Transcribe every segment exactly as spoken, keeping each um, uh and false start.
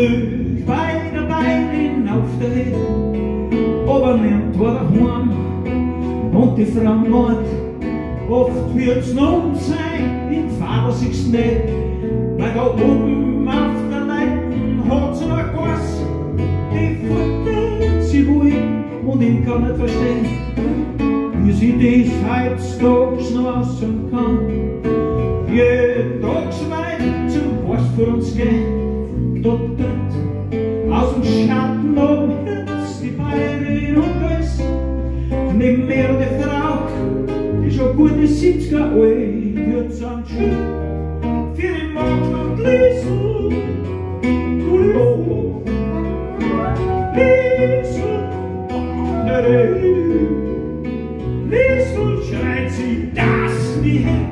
früh bei der Beirin auf der Rede, aber niemand war daheim und die Frau mord. Oft wird's noch sein, im Fahrer sich's nicht, weil da oben auf der Leiten hat sie noch Gas, die futtert sie wohl und ich kann nicht verstehen, wie sie das heutzutage noch aussehen kann. Jeden Tag so weit zum Gas für uns gehen, dort tritt aus dem Schatten oben Herz die Beirin und alles, neben mir die Frau, die schon gute siebziger alt wird sein schön, für den Markt und Liesl, Liesl, Liesl, Liesl, schreit sie das nie hin.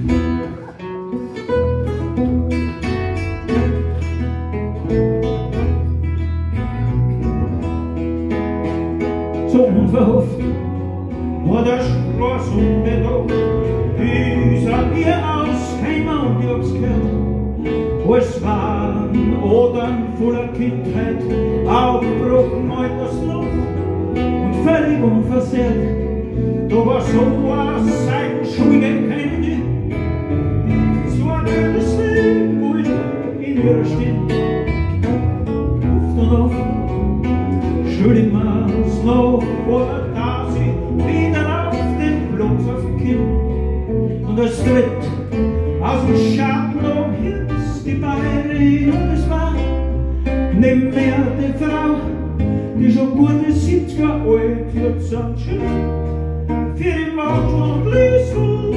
So unverhofft war der Straß unbedacht, ist an ihr ausgekommen und ich hab's gehört. Alles waren Odern voller Kindheit, aufgebrochen Altersluft und völlig unversehrt. Da war so was seit Schulgehen kein Ende. Es war das Leben, wo ich in ihrer Stimme oft und oft schuldig man's noch, oder da sie wieder auf den Bloß auf dem Kinn. Und es tritt aus dem Schatten um Herz die Beirin und es war neben mir die Frau, die schon gute siebziger alt wird sein schön, für den Markt und Liesl,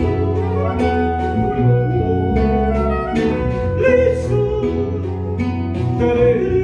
Liesl,